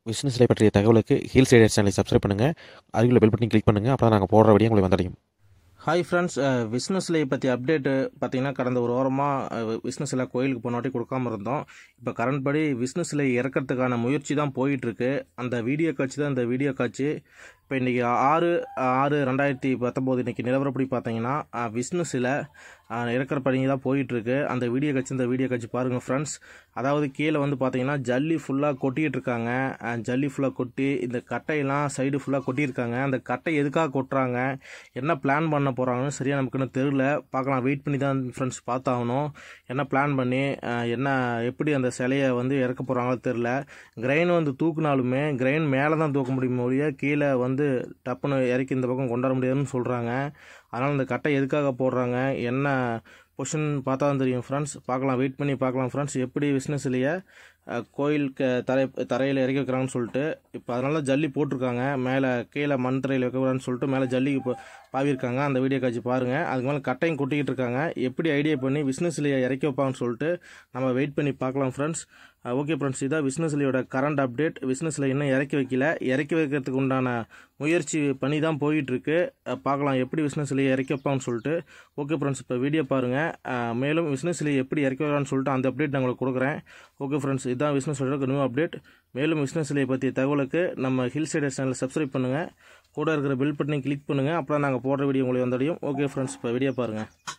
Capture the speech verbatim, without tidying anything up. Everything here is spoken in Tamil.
பிசினஸ் சிலை பற்றிய தகவலுக்கு ஹில்ஸ் ரைடர்ஸ் சேனலை சப்ஸ்கிரைப் பண்ணுங்கள். அருகில் பெல் பட்டனை கிளிக் பண்ணுங்கள். அப்போ தான் நாங்கள் போடுற வீடியோ உங்களை வந்தடையும். ஹாய் ஃப்ரெண்ட்ஸ், விஷ்ணு சிலையை பற்றி அப்டேட்டு பார்த்தீங்கன்னா கடந்த ஒரு வாரமாக விஷ்ணு சிலை கோயிலுக்கு போனாட்டி கொடுக்காம இருந்தோம். இப்போ கரண்ட் படி விஷ்ணு சிலை இறக்கிறதுக்கான முயற்சி தான் போயிட்டுருக்கு. அந்த வீடியோ காட்சி தான் இந்த வீடியோ காட்சி. இப்போ இன்றைக்கி ஆறு ஆறு ரெண்டாயிரத்தி பத்தொம்போது இன்றைக்கி நிலவரப்படி பார்த்தீங்கன்னா விஷ்ணு சிலை இறக்கிற பணி தான் போயிட்டுருக்கு. அந்த வீடியோ காட்சி இந்த வீடியோ காட்சி பாருங்கள் ஃப்ரெண்ட்ஸ். அதாவது கீழே வந்து பார்த்தீங்கன்னா ஜல்லி ஃபுல்லாக கொட்டிகிட்டு இருக்காங்க. ஜல்லி ஃபுல்லாக கொட்டி இந்த கட்டையெல்லாம் சைடு ஃபுல்லாக கொட்டியிருக்காங்க. அந்த கட்டை எதுக்காக கொட்டுறாங்க, என்ன பிளான் பண்ண போகிறாங்கன்னு சரியாக நமக்குன்னு தெரியல. பார்க்கலாம், வெயிட் பண்ணி தான் ஃப்ரெண்ட்ஸ் பார்த்தாகணும். என்ன பிளான் பண்ணி என்ன எப்படி அந்த சிலையை வந்து இறக்க போகிறாங்களோ தெரில. கிரெயின் வந்து தூக்குனாலுமே கிரெயின் மேலே தான் தூக்க முடியும் ஒழிய கீழே வந்து டப்புன்னு இறக்கி இந்த பக்கம் கொண்டாட முடியாதுன்னு சொல்கிறாங்க. அதனால் இந்த கட்டை எதுக்காக போடுறாங்க, என்ன பொசிஷன் பார்த்தா தான் தெரியும் ஃப்ரெண்ட்ஸ். பார்க்கலாம், வெயிட் பண்ணி பார்க்கலாம் ஃப்ரெண்ட்ஸ். எப்படி விஷ்ணு சிலையை கோயிலுக்கு தரை தரையில் இறக்கி வைக்கிறாங்கன்னு சொல்லிட்டு. இப்போ அதனால ஜல்லி போட்டிருக்காங்க. மேலே கீழே மண் தரையில் வைக்கக்கூடாதுன்னு சொல்லிட்டு மேலே ஜல்லி இப்போ பாவிருக்காங்க. அந்த வீடியோ காட்சி பாருங்கள். அதுக்கு மேலே கட்டையும் கொட்டிக்கிட்டு இருக்காங்க. எப்படி ஐடியா பண்ணி விஷ்ணு சிலையை இறக்கி வைப்பாங்கன்னு சொல்லிட்டு நம்ம வெயிட் பண்ணி பார்க்கலாம் ஃப்ரெண்ட்ஸ். ஓகே ஃப்ரெண்ட்ஸ், இதான் விஷ்ணு சிலையோட கரண்ட் அப்டேட். விஷ்ணு சிலை இன்னும் இறக்கி வைக்கல. இறக்கி வைக்கிறதுக்கு உண்டான முயற்சி பண்ணி தான் போயிட்டுருக்கு. பார்க்கலாம் எப்படி விஷ்ணு சிலையை இறக்கி வைப்பாங்கன்னு சொல்லிட்டு. ஓகே ஃப்ரெண்ட்ஸ், இப்போ வீடியோ பாருங்கள். மேலும் விஷ்ணு சிலையை எப்படி இறக்கி வைக்கலான்னு சொல்லிட்டு அந்த அப்டேட் நான் உங்களுக்கு கொடுக்குறேன். ஓகே ஃப்ரெண்ட்ஸ், இதான் விஷ்ணு சிலையோட நியூ அப்டேட். மேலும் விஷ்ணு சிலையை பற்றிய தகவலுக்கு நம்ம ஹில்ஸ் ரைடர்ஸ் சேனலை சப்ஸ்கிரைப் பண்ணுங்கள். கூட இருக்கிற பெல் பட்டனை கிளிக் பண்ணுங்கள். அப்புறம் நாங்கள் போடுற வீடியோ உங்களுக்கு வந்தடையும். ஓகே ஃப்ரெண்ட்ஸ், இப்போ வீடியோ பாருங்கள்.